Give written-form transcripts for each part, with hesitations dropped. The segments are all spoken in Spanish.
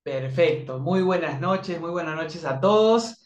Perfecto, muy buenas noches a todos.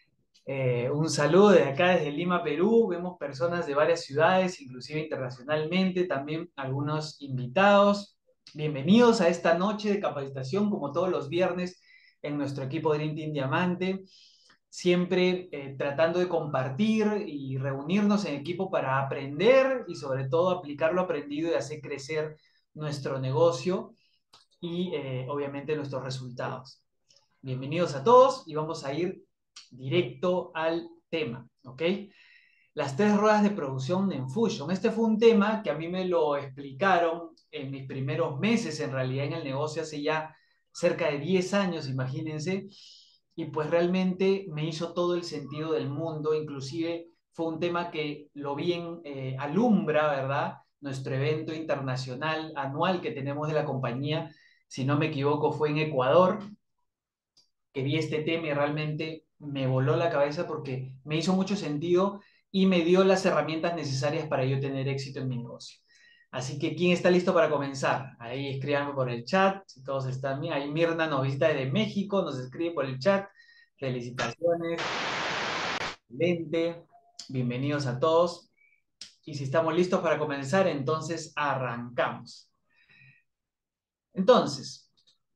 Un saludo de acá desde Lima, Perú. Vemos personas de varias ciudades, inclusive internacionalmente, también algunos invitados. Bienvenidos a esta noche de capacitación, como todos los viernes, en nuestro equipo Dream Team Diamante. Siempre tratando de compartir y reunirnos en equipo para aprender y sobre todo aplicar lo aprendido y hacer crecer nuestro negocio y obviamente nuestros resultados. Bienvenidos a todos y vamos a ir directo al tema, ¿ok? Las tres ruedas de producción en Fusion. Este fue un tema que a mí me lo explicaron en mis primeros meses, en realidad en el negocio hace ya cerca de 10 años, imagínense, y pues realmente me hizo todo el sentido del mundo, inclusive fue un tema que lo bien alumbra, ¿verdad? Nuestro evento internacional anual que tenemos de la compañía, si no me equivoco, fue en Ecuador, que vi este tema y realmente me voló la cabeza porque me hizo mucho sentido y me dio las herramientas necesarias para yo tener éxito en mi negocio. Así que, ¿quién está listo para comenzar? Ahí escríbanme por el chat, si todos están bien. Ahí Mirna nos visita desde México, nos escribe por el chat. Felicitaciones, excelente. Bienvenidos a todos. Y si estamos listos para comenzar, entonces arrancamos. Entonces,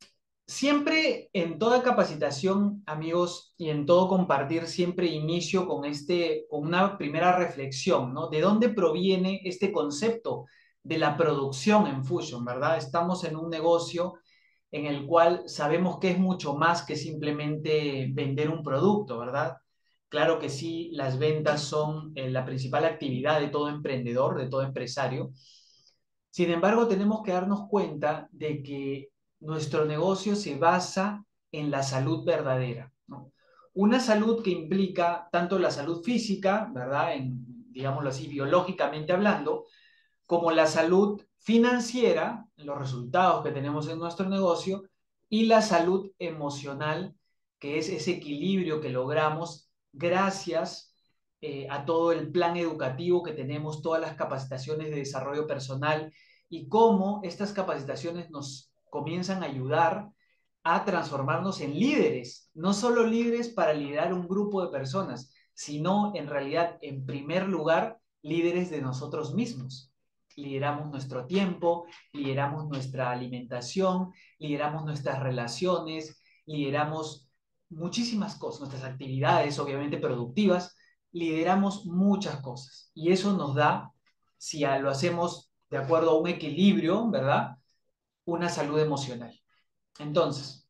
siempre en toda capacitación, amigos, y en todo compartir, siempre inicio con una primera reflexión, ¿no? ¿De dónde proviene este concepto de la producción en Fusion, ¿verdad? Estamos en un negocio en el cual sabemos que es mucho más que simplemente vender un producto, ¿verdad? Claro que sí, las ventas son la principal actividad de todo emprendedor, de todo empresario. Sin embargo, tenemos que darnos cuenta de que nuestro negocio se basa en la salud verdadera, ¿no? Una salud que implica tanto la salud física, ¿verdad? Digámoslo así, biológicamente hablando, como la salud financiera, los resultados que tenemos en nuestro negocio, y la salud emocional, que es ese equilibrio que logramos gracias a todo el plan educativo que tenemos, todas las capacitaciones de desarrollo personal y cómo estas capacitaciones nos comienzan a ayudar a transformarnos en líderes, no solo líderes para liderar un grupo de personas, sino en realidad, en primer lugar, líderes de nosotros mismos. Lideramos nuestro tiempo, lideramos nuestra alimentación, lideramos nuestras relaciones, lideramos muchísimas cosas, nuestras actividades, obviamente productivas, lideramos muchas cosas. Y eso nos da, si lo hacemos de acuerdo a un equilibrio, ¿verdad? Una salud emocional. Entonces,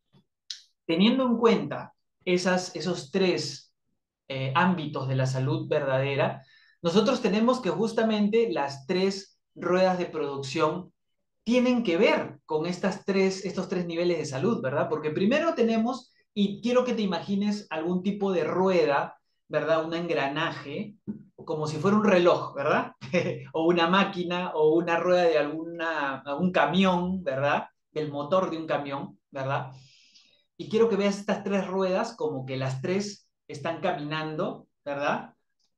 teniendo en cuenta esos tres ámbitos de la salud verdadera, nosotros tenemos que justamente las tres ruedas de producción tienen que ver con estos tres niveles de salud, ¿verdad? Porque primero tenemos, y quiero que te imagines algún tipo de rueda, ¿verdad? Un engranaje, como si fuera un reloj, ¿verdad? O una máquina o una rueda de algún camión, ¿verdad? Del motor de un camión, ¿verdad? Y quiero que veas estas tres ruedas como que las tres están caminando, ¿verdad?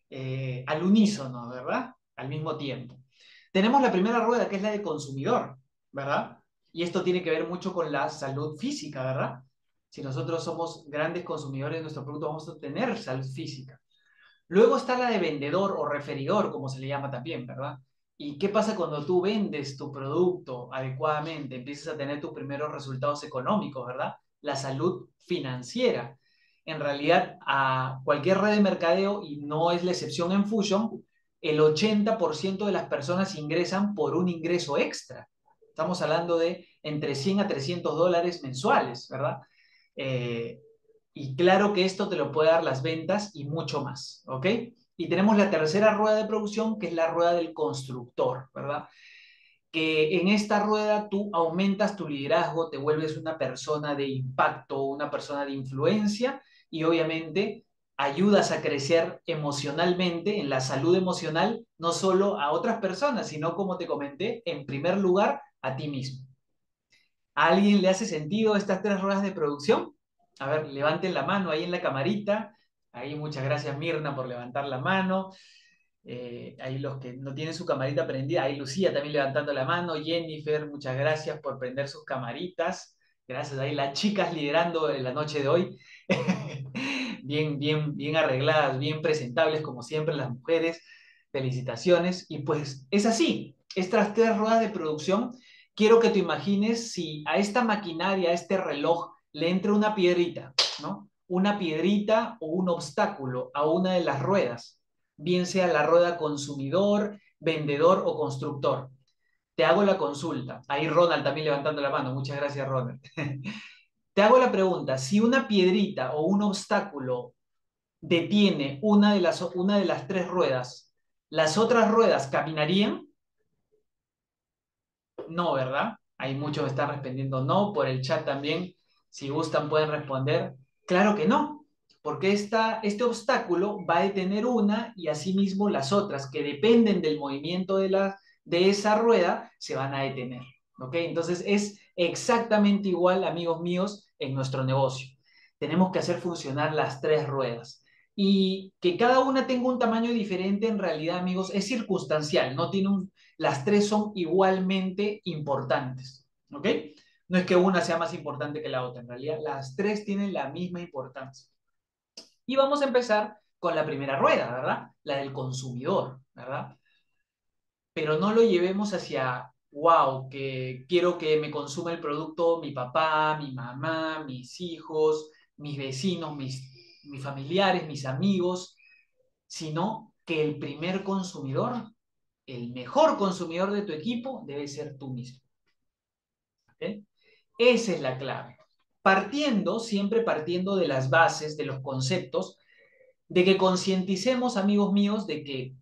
Al unísono, ¿verdad? Al mismo tiempo. Tenemos la primera rueda, que es la de consumidor, ¿verdad? Y esto tiene que ver mucho con la salud física, ¿verdad? Si nosotros somos grandes consumidores de nuestro producto, vamos a tener salud física. Luego está la de vendedor o referidor, como se le llama también, ¿verdad? ¿Y qué pasa cuando tú vendes tu producto adecuadamente? Empiezas a tener tus primeros resultados económicos, ¿verdad? La salud financiera. En realidad, a cualquier red de mercadeo, y no es la excepción en Fusion, el 80% de las personas ingresan por un ingreso extra. Estamos hablando de entre 100 a $300 mensuales, ¿verdad? Eh, y claro que esto te lo puede dar las ventas y mucho más, ¿ok? Y tenemos la tercera rueda de producción, que es la rueda del constructor, ¿verdad? Que en esta rueda tú aumentas tu liderazgo, te vuelves una persona de impacto, una persona de influencia y obviamente ayudas a crecer emocionalmente, en la salud emocional, no solo a otras personas, sino como te comenté, en primer lugar, a ti mismo. ¿A alguien le hace sentido estas tres ruedas de producción? A ver, levanten la mano ahí en la camarita. Ahí muchas gracias Mirna por levantar la mano. Ahí los que no tienen su camarita prendida, ahí Lucía también levantando la mano. Jennifer, muchas gracias por prender sus camaritas. Gracias, ahí las chicas liderando en la noche de hoy. Bien arregladas, bien presentables, como siempre, las mujeres. Felicitaciones. Y pues es así. Estas tres ruedas de producción, quiero que te imagines si a esta maquinaria, a este reloj, le entra una piedrita, ¿no? Una piedrita o un obstáculo a una de las ruedas, bien sea la rueda consumidor, vendedor o constructor. Te hago la consulta. Ahí Ronald también levantando la mano. Muchas gracias, Ronald. Te hago la pregunta, si una piedrita o un obstáculo detiene una de las tres ruedas, ¿las otras ruedas caminarían? No, ¿verdad? Hay muchos que están respondiendo no, por el chat también, si gustan pueden responder. Claro que no, porque este obstáculo va a detener una y asimismo las otras que dependen del movimiento de esa rueda se van a detener. ¿Ok? Entonces es exactamente igual, amigos míos, en nuestro negocio. Tenemos que hacer funcionar las tres ruedas. Y que cada una tenga un tamaño diferente, en realidad, amigos, es circunstancial, no tiene las tres son igualmente importantes, ¿ok? No es que una sea más importante que la otra, en realidad las tres tienen la misma importancia. Y vamos a empezar con la primera rueda, ¿verdad? La del consumidor, ¿verdad? Pero no lo llevemos hacia, wow, que quiero que me consuma el producto mi papá, mi mamá, mis hijos, mis vecinos, mis familiares, mis amigos, sino que el primer consumidor, el mejor consumidor de tu equipo debe ser tú mismo. ¿Ok? Esa es la clave. Siempre partiendo de las bases, de los conceptos, de que concienticemos, amigos míos, de que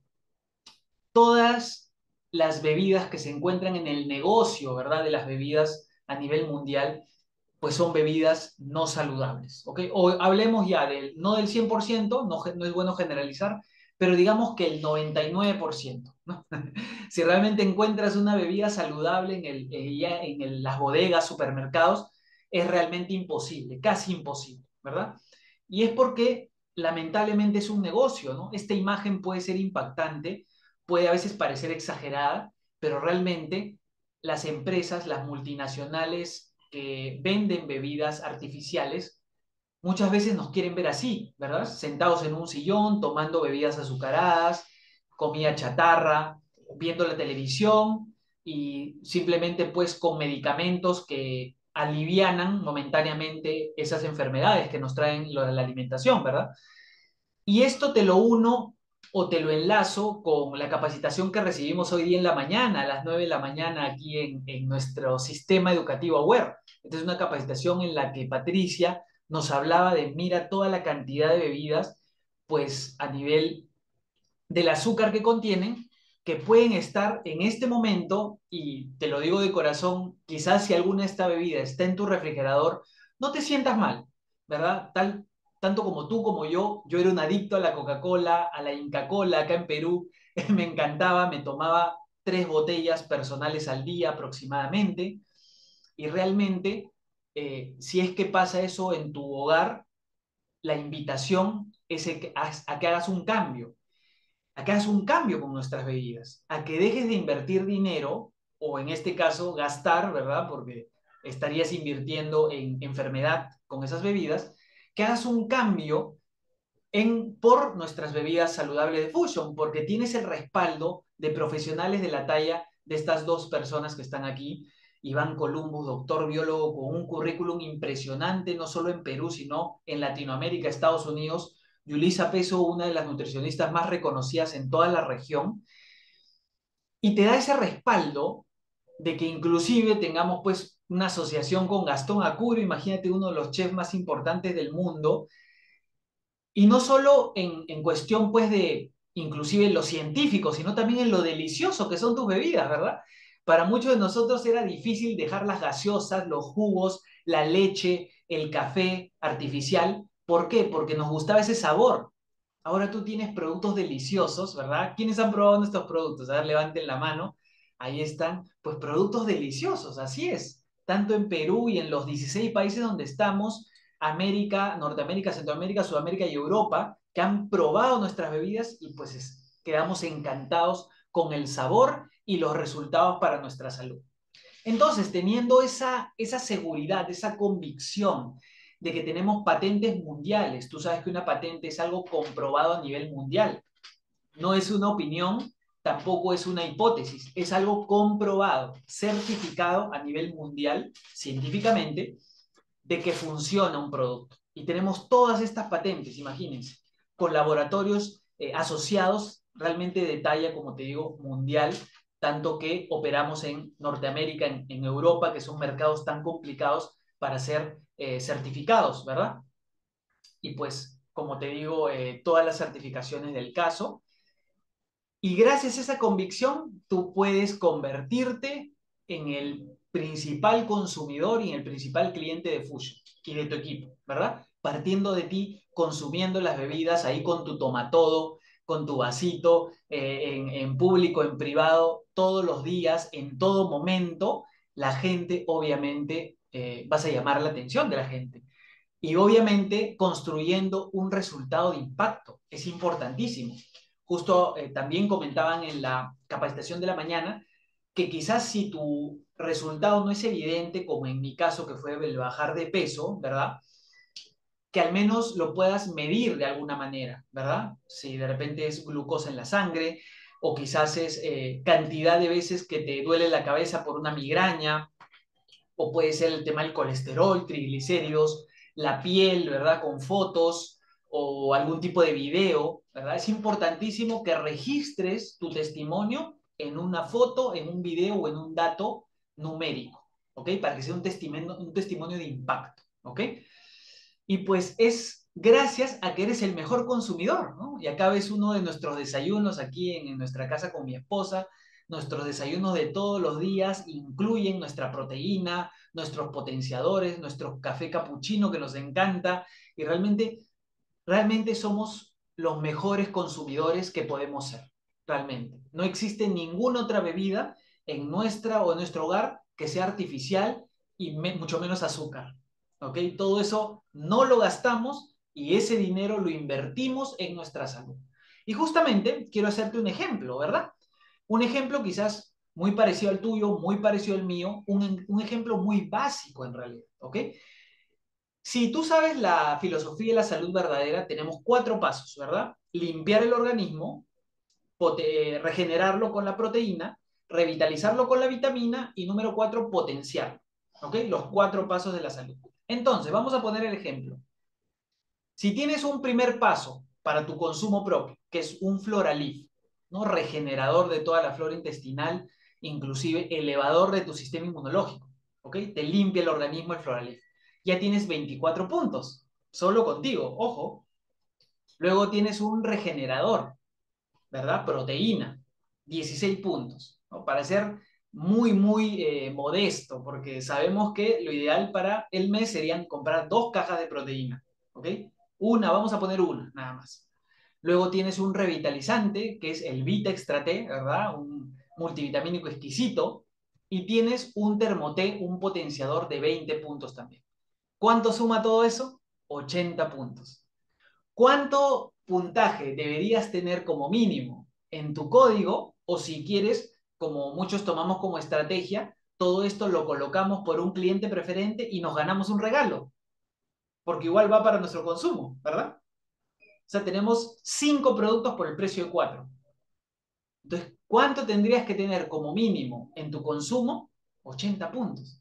todas las bebidas que se encuentran en el negocio, ¿verdad? De las bebidas a nivel mundial, pues son bebidas no saludables, ¿ok? O hablemos ya no del 100%, no es bueno generalizar, pero digamos que el 99%, ¿no? Si realmente encuentras una bebida saludable las bodegas, supermercados, es realmente imposible, casi imposible, ¿verdad? Y es porque lamentablemente es un negocio, ¿no? Esta imagen puede ser impactante, puede a veces parecer exagerada, pero realmente las empresas, las multinacionales que venden bebidas artificiales, muchas veces nos quieren ver así, ¿verdad? Sentados en un sillón, tomando bebidas azucaradas, comida chatarra, viendo la televisión y simplemente pues con medicamentos que alivianan momentáneamente esas enfermedades que nos traen la alimentación, ¿verdad? Y esto te lo uno o te lo enlazo con la capacitación que recibimos hoy día en la mañana, a las 9 de la mañana, aquí en nuestro sistema educativo Aware. Esta es una capacitación en la que Patricia nos hablaba de, mira, toda la cantidad de bebidas, pues a nivel del azúcar que contienen, que pueden estar en este momento, y te lo digo de corazón, quizás si alguna de esta bebida está en tu refrigerador, no te sientas mal, ¿verdad? Tanto como tú como yo era un adicto a la Coca-Cola, a la Inca Cola acá en Perú, me encantaba, me tomaba 3 botellas personales al día aproximadamente, y realmente, si es que pasa eso en tu hogar, la invitación es a que hagas un cambio, acá es un cambio con nuestras bebidas, a que dejes de invertir dinero, o en este caso gastar, ¿verdad? Porque estarías invirtiendo en enfermedad con esas bebidas, que hagas un cambio por nuestras bebidas saludables de Fusion, porque tienes el respaldo de profesionales de la talla de estas dos personas que están aquí. Iván Columbus, doctor biólogo con un currículum impresionante, no solo en Perú, sino en Latinoamérica, Estados Unidos. Yulisa Peso, una de las nutricionistas más reconocidas en toda la región, y te da ese respaldo de que inclusive tengamos pues una asociación con Gastón Acurio, imagínate uno de los chefs más importantes del mundo, y no solo en cuestión, pues, de inclusive lo científico, sino también en lo delicioso que son tus bebidas, ¿verdad? Para muchos de nosotros era difícil dejar las gaseosas, los jugos, la leche, el café artificial. ¿Por qué? Porque nos gustaba ese sabor. Ahora tú tienes productos deliciosos, ¿verdad? ¿Quiénes han probado nuestros productos? A ver, levanten la mano. Ahí están. Pues productos deliciosos, así es. Tanto en Perú y en los 16 países donde estamos, América, Norteamérica, Centroamérica, Sudamérica y Europa, que han probado nuestras bebidas y pues quedamos encantados con el sabor y los resultados para nuestra salud. Entonces, teniendo esa seguridad, esa convicción de que tenemos patentes mundiales, tú sabes que una patente es algo comprobado a nivel mundial, no es una opinión, tampoco es una hipótesis, es algo comprobado, certificado a nivel mundial, científicamente, de que funciona un producto. Y tenemos todas estas patentes, imagínense, con laboratorios asociados realmente de talla, como te digo, mundial, tanto que operamos en Norteamérica, en Europa, que son mercados tan complicados para ser certificados, ¿verdad? Y pues, como te digo, todas las certificaciones del caso. Y gracias a esa convicción, tú puedes convertirte en el principal consumidor y en el principal cliente de Fusion y de tu equipo, ¿verdad? Partiendo de ti, consumiendo las bebidas ahí con tu tomatodo, con tu vasito, en público, en privado, todos los días, en todo momento, la gente, obviamente, vas a llamar la atención de la gente. Y obviamente construyendo un resultado de impacto. Es importantísimo. Justo también comentaban en la capacitación de la mañana que quizás si tu resultado no es evidente, como en mi caso que fue el bajar de peso, ¿verdad? Que al menos lo puedas medir de alguna manera, ¿verdad? Si de repente es glucosa en la sangre o quizás es cantidad de veces que te duele la cabeza por una migraña, o puede ser el tema del colesterol, triglicéridos, la piel, ¿verdad? Con fotos o algún tipo de video, ¿verdad? Es importantísimo que registres tu testimonio en una foto, en un video o en un dato numérico, ¿ok? Para que sea un testimonio de impacto, ¿ok? Y pues es gracias a que eres el mejor consumidor, ¿no? Y acá ves uno de nuestros desayunos aquí en nuestra casa con mi esposa. Nuestros desayunos de todos los días incluyen nuestra proteína, nuestros potenciadores, nuestro café capuchino que nos encanta y realmente somos los mejores consumidores que podemos ser, realmente. No existe ninguna otra bebida en nuestra o en nuestro hogar que sea artificial y mucho menos azúcar, ¿ok? Todo eso no lo gastamos y ese dinero lo invertimos en nuestra salud. Y justamente quiero hacerte un ejemplo, ¿verdad? Un ejemplo quizás muy parecido al tuyo, muy parecido al mío, un ejemplo muy básico en realidad, ¿ok? Si tú sabes la filosofía de la salud verdadera, tenemos cuatro pasos, ¿verdad? Limpiar el organismo, regenerarlo con la proteína, revitalizarlo con la vitamina y número cuatro, potenciar. ¿Ok? Los cuatro pasos de la salud. Entonces, vamos a poner el ejemplo. Si tienes un primer paso para tu consumo propio, que es un Floralif, ¿no? Regenerador de toda la flora intestinal, inclusive elevador de tu sistema inmunológico, ¿ok? Te limpia el organismo el Floralif. Ya tienes 24 puntos, solo contigo, ojo. Luego tienes un regenerador, ¿verdad? Proteína, 16 puntos, ¿no? Para ser muy modesto, porque sabemos que lo ideal para el mes serían comprar 2 cajas de proteína, ¿ok? Vamos a poner una, nada más. Luego tienes un revitalizante, que es el Vita Extra T, ¿verdad? Un multivitamínico exquisito. Y tienes un Termoté, un potenciador de 20 puntos también. ¿Cuánto suma todo eso? 80 puntos. ¿Cuánto puntaje deberías tener como mínimo en tu código? O si quieres, como muchos tomamos como estrategia, todo esto lo colocamos por un cliente preferente y nos ganamos un regalo, porque igual va para nuestro consumo, ¿verdad? O sea, tenemos 5 productos por el precio de 4. Entonces, ¿cuánto tendrías que tener como mínimo en tu consumo? 80 puntos.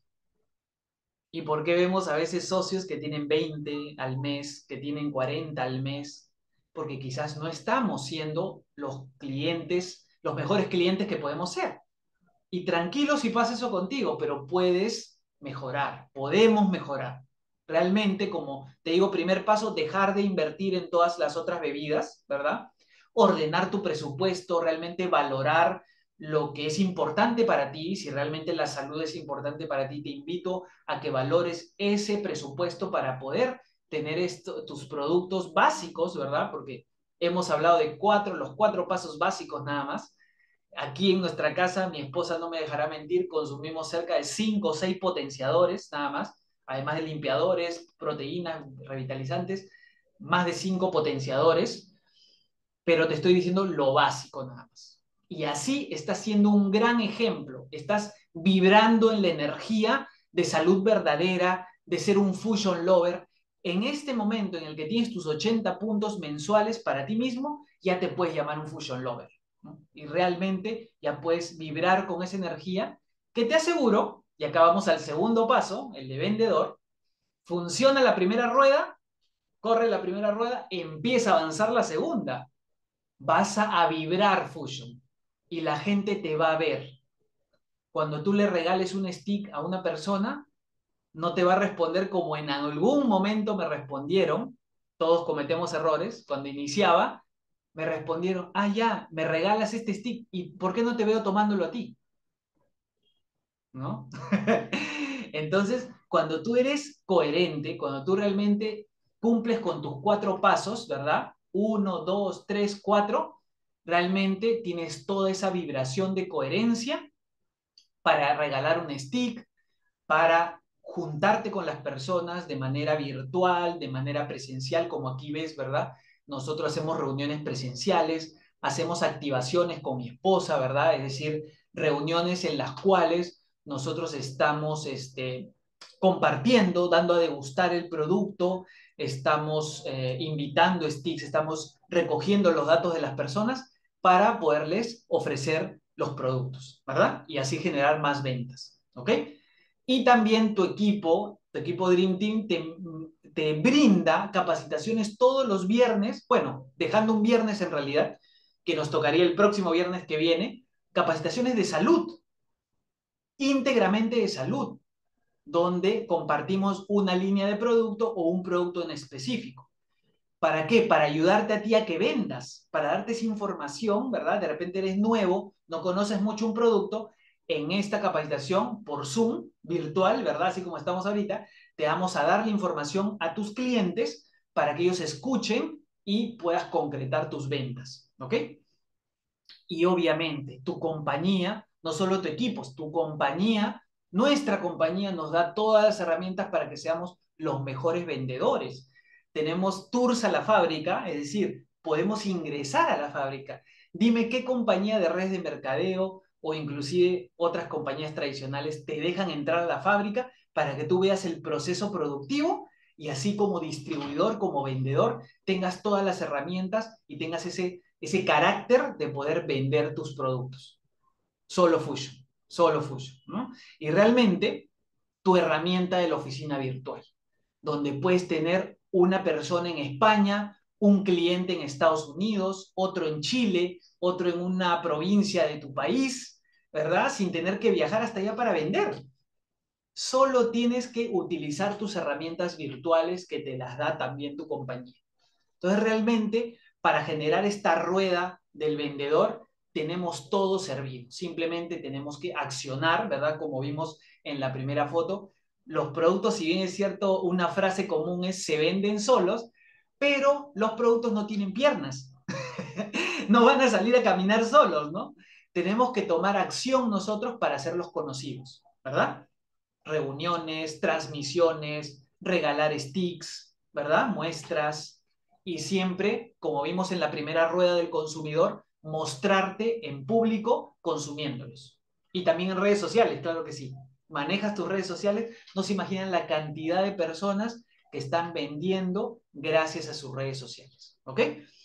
¿Y por qué vemos a veces socios que tienen 20 al mes, que tienen 40 al mes? Porque quizás no estamos siendo los clientes, los mejores clientes que podemos ser. Y tranquilo si pasa eso contigo, pero puedes mejorar, podemos mejorar. Realmente, como te digo, primer paso, dejar de invertir en todas las otras bebidas, ¿verdad? Ordenar tu presupuesto, realmente valorar lo que es importante para ti. Si realmente la salud es importante para ti, te invito a que valores ese presupuesto para poder tener tus productos básicos, ¿verdad? Porque hemos hablado de los 4 pasos básicos nada más. Aquí en nuestra casa, mi esposa no me dejará mentir, consumimos cerca de 5 o 6 potenciadores nada más, además de limpiadores, proteínas, revitalizantes, más de 5 potenciadores, pero te estoy diciendo lo básico nada más. Y así estás siendo un gran ejemplo, estás vibrando en la energía de salud verdadera, de ser un fusion lover. En este momento en el que tienes tus 80 puntos mensuales para ti mismo, ya te puedes llamar un fusion lover, ¿no? Y realmente ya puedes vibrar con esa energía que te aseguro, y acá vamos al segundo paso, el de vendedor, funciona la primera rueda, corre la primera rueda, empieza a avanzar la segunda. Vas a vibrar fusion y la gente te va a ver. Cuando tú le regales un stick a una persona, no te va a responder como en algún momento me respondieron. Todos cometemos errores. Cuando iniciaba, me respondieron, ah, ya, me regalas este stick, ¿y por qué no te veo tomándolo a ti? ¿No? Entonces, cuando tú eres coherente, cuando tú realmente cumples con tus 4 pasos, ¿verdad? 1, 2, 3, 4, realmente tienes toda esa vibración de coherencia para regalar un stick, para juntarte con las personas de manera virtual, de manera presencial, como aquí ves, ¿verdad? Nosotros hacemos reuniones presenciales, hacemos activaciones con mi esposa, ¿verdad? Es decir, reuniones en las cuales nosotros estamos compartiendo, dando a degustar el producto, estamos invitando sticks, estamos recogiendo los datos de las personas para poderles ofrecer los productos, ¿verdad? Y así generar más ventas, ¿ok? Y también tu equipo Dream Team, te brinda capacitaciones todos los viernes, bueno, dejando un viernes en realidad, que nos tocaría el próximo viernes que viene, capacitaciones de salud, íntegramente de salud, donde compartimos una línea de producto o un producto en específico. ¿Para qué? Para ayudarte a ti a que vendas, para darte esa información, ¿verdad? De repente eres nuevo, no conoces mucho un producto. En esta capacitación por Zoom virtual, ¿verdad? Así como estamos ahorita, te vamos a dar la información a tus clientes para que ellos escuchen y puedas concretar tus ventas, ¿ok? Y obviamente tu compañía, no solo tu equipo, tu compañía, nuestra compañía nos da todas las herramientas para que seamos los mejores vendedores. Tenemos tours a la fábrica, es decir, podemos ingresar a la fábrica. Dime qué compañía de redes de mercadeo o inclusive otras compañías tradicionales te dejan entrar a la fábrica para que tú veas el proceso productivo y así como distribuidor, como vendedor, tengas todas las herramientas y tengas ese carácter de poder vender tus productos. Solo Fusion, ¿no? Y realmente tu herramienta de la oficina virtual, donde puedes tener una persona en España, un cliente en Estados Unidos, otro en Chile, otro en una provincia de tu país, ¿verdad? Sin tener que viajar hasta allá para vender. Solo tienes que utilizar tus herramientas virtuales que te las da también tu compañía. Entonces, realmente, para generar esta rueda del vendedor, tenemos todo servido. Simplemente tenemos que accionar, ¿verdad? Como vimos en la primera foto, los productos, si bien es cierto, una frase común es se venden solos, pero los productos no tienen piernas. No van a salir a caminar solos, ¿no? Tenemos que tomar acción nosotros para hacerlos conocidos, ¿verdad? Reuniones, transmisiones, regalar sticks, ¿verdad? Muestras y siempre, como vimos en la primera rueda del consumidor, mostrarte en público consumiéndolos. Y también en redes sociales, claro que sí. Manejas tus redes sociales, no se imaginan la cantidad de personas que están vendiendo gracias a sus redes sociales, ¿ok?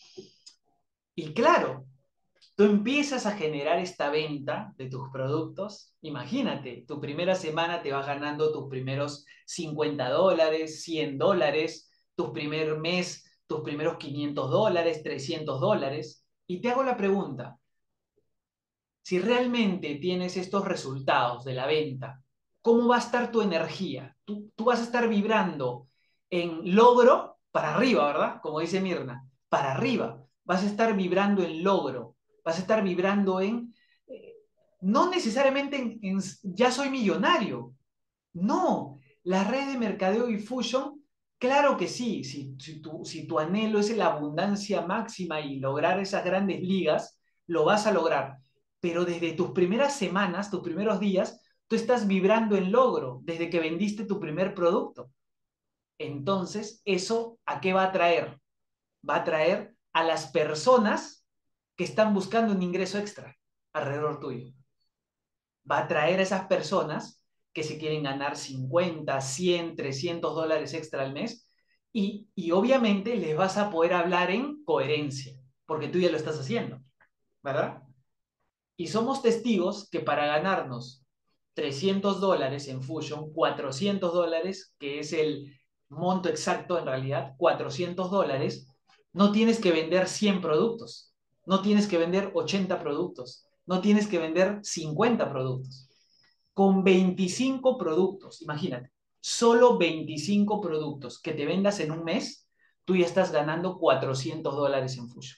Y claro, tú empiezas a generar esta venta de tus productos. Imagínate, tu primera semana te vas ganando tus primeros $50, $100, tu primer mes, tus primeros $500, $300. Y te hago la pregunta, si realmente tienes estos resultados de la venta, ¿cómo va a estar tu energía? Tú vas a estar vibrando en logro para arriba, ¿verdad? Como dice Mirna, para arriba. Vas a estar vibrando en logro, vas a estar vibrando eh, no necesariamente ya soy millonario. No, las redes de mercadeo y fusion, claro que sí, si tu anhelo es la abundancia máxima y lograr esas grandes ligas, lo vas a lograr. Pero desde tus primeras semanas, tus primeros días, tú estás vibrando en logro desde que vendiste tu primer producto. Entonces, ¿eso a qué va a traer? Va a traer a las personas que están buscando un ingreso extra alrededor tuyo. va a atraer a esas personas que se quieren ganar 50, 100, $300 extra al mes y obviamente les vas a poder hablar en coherencia, porque tú ya lo estás haciendo, ¿verdad? Y somos testigos que para ganarnos $300 en Fusion, $400, que es el monto exacto en realidad, $400, no tienes que vender 100 productos, no tienes que vender 80 productos, no tienes que vender 50 productos. Con 25 productos, imagínate, solo 25 productos que te vendas en un mes, tú ya estás ganando $400 en Fusion.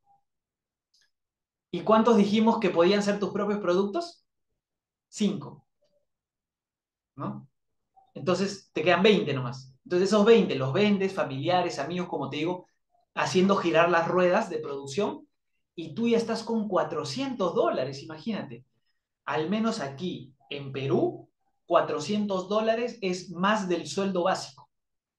¿Y cuántos dijimos que podían ser tus propios productos? 5, ¿no? Entonces te quedan 20 nomás. Entonces esos 20 los vendes, familiares, amigos, como te digo, haciendo girar las ruedas de producción y tú ya estás con $400, imagínate. Al menos aquí en Perú, $400 es más del sueldo básico.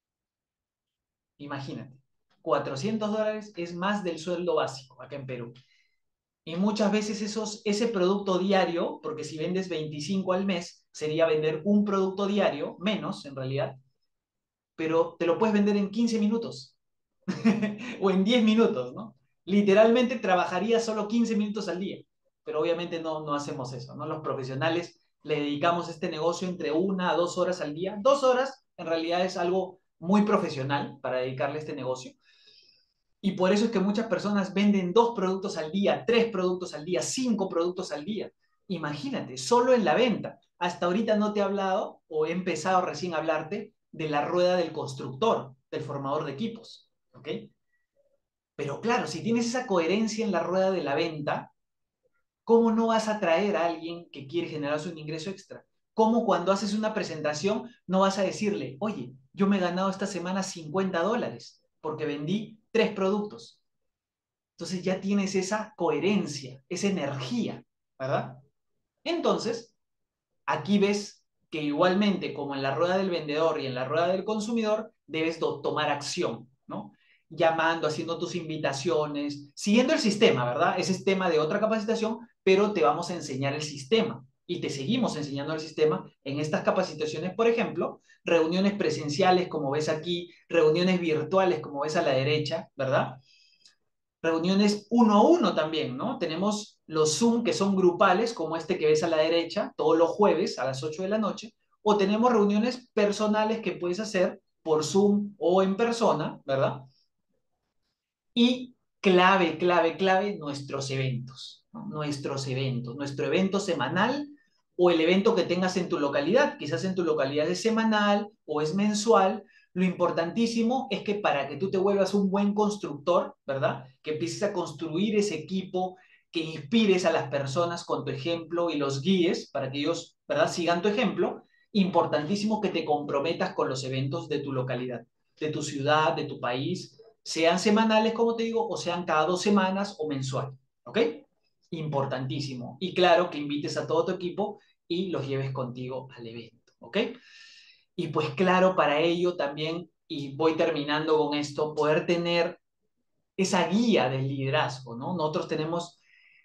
Imagínate. $400 es más del sueldo básico acá en Perú. Y muchas veces ese producto diario, porque si vendes 25 al mes, sería vender un producto diario, menos en realidad, pero te lo puedes vender en 15 minutos o en 10 minutos, ¿no? Literalmente trabajarías solo 15 minutos al día, pero obviamente no hacemos eso, ¿no? Los profesionales le dedicamos este negocio entre 1 a 2 horas al día. 2 horas en realidad es algo muy profesional para dedicarle a este negocio. Y por eso es que muchas personas venden 2 productos al día, 3 productos al día, 5 productos al día. Imagínate, solo en la venta. Hasta ahorita no te he hablado o he empezado recién a hablarte de la rueda del constructor, del formador de equipos. ¿Ok? Pero claro, si tienes esa coherencia en la rueda de la venta, ¿cómo no vas a traer a alguien que quiere generarse un ingreso extra? ¿Cómo cuando haces una presentación no vas a decirle, oye, yo me he ganado esta semana $50 porque vendí 3 productos? Entonces ya tienes esa coherencia, esa energía, ¿verdad? Entonces, aquí ves que igualmente como en la rueda del vendedor y en la rueda del consumidor, debes tomar acción, ¿no? Llamando, haciendo tus invitaciones, siguiendo el sistema, ¿verdad? Ese es tema de otra capacitación, pero te vamos a enseñar el sistema y te seguimos enseñando el sistema en estas capacitaciones, por ejemplo, reuniones presenciales, como ves aquí, reuniones virtuales, como ves a la derecha, ¿verdad? Reuniones uno a uno también, ¿no? Tenemos los Zoom que son grupales, como este que ves a la derecha, todos los jueves a las 8 de la noche, o tenemos reuniones personales que puedes hacer por Zoom o en persona, ¿verdad? Y clave, clave, clave, nuestros eventos, ¿no? Nuestros eventos, nuestro evento semanal o el evento que tengas en tu localidad, quizás en tu localidad es semanal o es mensual. Lo importantísimo es que para que tú te vuelvas un buen constructor, ¿verdad? Que empieces a construir ese equipo, que inspires a las personas con tu ejemplo y los guíes para que ellos, ¿verdad? Sigan tu ejemplo. Importantísimo que te comprometas con los eventos de tu localidad, de tu ciudad, de tu país, sean semanales, como te digo, o sean cada 2 semanas o mensual. ¿Ok? Importantísimo. Y claro, que invites a todo tu equipo y los lleves contigo al evento. ¿Ok? Y pues claro, para ello también, y voy terminando con esto, poder tener esa guía del liderazgo, ¿no? Nosotros tenemos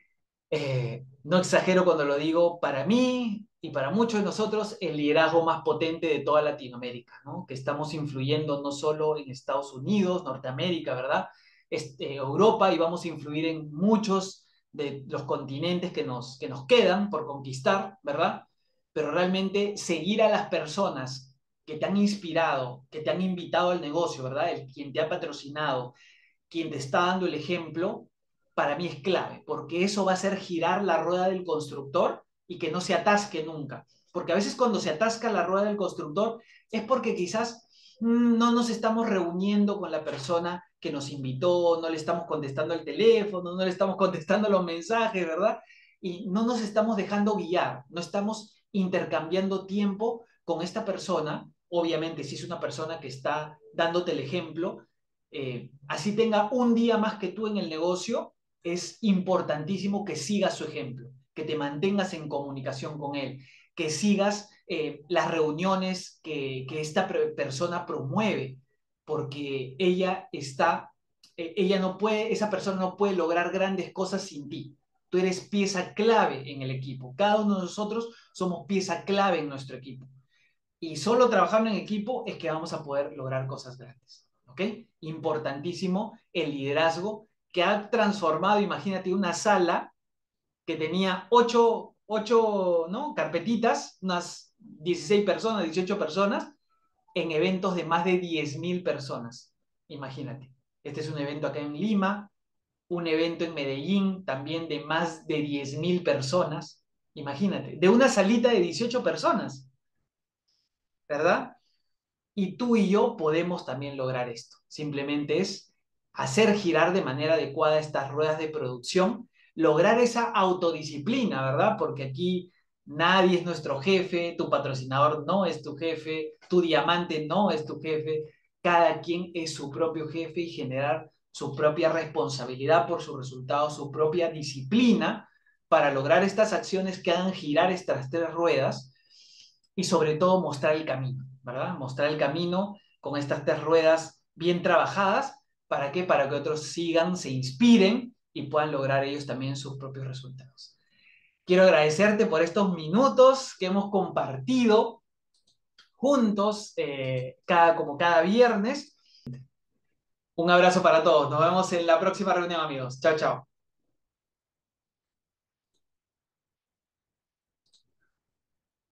no exagero cuando lo digo, para mí y para muchos de nosotros, el liderazgo más potente de toda Latinoamérica, ¿no? Que estamos influyendo no solo en Estados Unidos, Norteamérica, ¿verdad? Europa y vamos a influir en muchos de los continentes que nos quedan por conquistar, ¿verdad? Pero realmente seguir a las personas que te han inspirado, que te han invitado al negocio, ¿verdad? Quien te ha patrocinado, quien te está dando el ejemplo, para mí es clave, porque eso va a hacer girar la rueda del constructor y que no se atasque nunca. Porque a veces cuando se atasca la rueda del constructor es porque quizás no nos estamos reuniendo con la persona que nos invitó, no le estamos contestando el teléfono, no le estamos contestando los mensajes, ¿verdad? Y no nos estamos dejando guiar, no estamos intercambiando tiempo con esta persona. Obviamente, si es una persona que está dándote el ejemplo, así tenga un día más que tú en el negocio, es importantísimo que sigas su ejemplo, que te mantengas en comunicación con él, que sigas las reuniones que esta persona promueve, porque ella no puede, esa persona no puede lograr grandes cosas sin ti. Tú eres pieza clave en el equipo. Cada uno de nosotros somos pieza clave en nuestro equipo. Y solo trabajando en equipo es que vamos a poder lograr cosas grandes. ¿Ok? Importantísimo el liderazgo que ha transformado, imagínate, una sala que tenía ocho, ¿no? carpetitas, unas 16 personas, 18 personas, en eventos de más de 10.000 personas. Imagínate. Este es un evento acá en Lima, un evento en Medellín también de más de 10.000 personas. Imagínate, de una salita de 18 personas, ¿verdad? Y tú y yo podemos también lograr esto. Simplemente es hacer girar de manera adecuada estas ruedas de producción, lograr esa autodisciplina, ¿verdad? Porque aquí nadie es nuestro jefe, tu patrocinador no es tu jefe, tu diamante no es tu jefe, cada quien es su propio jefe y generar su propia responsabilidad por sus resultados, su propia disciplina para lograr estas acciones que hagan girar estas tres ruedas y sobre todo mostrar el camino, ¿verdad? Mostrar el camino con estas tres ruedas bien trabajadas. ¿Para qué? Para que otros sigan, se inspiren y puedan lograr ellos también sus propios resultados. Quiero agradecerte por estos minutos que hemos compartido juntos como cada viernes. Un abrazo para todos. Nos vemos en la próxima reunión, amigos. Chao, chao.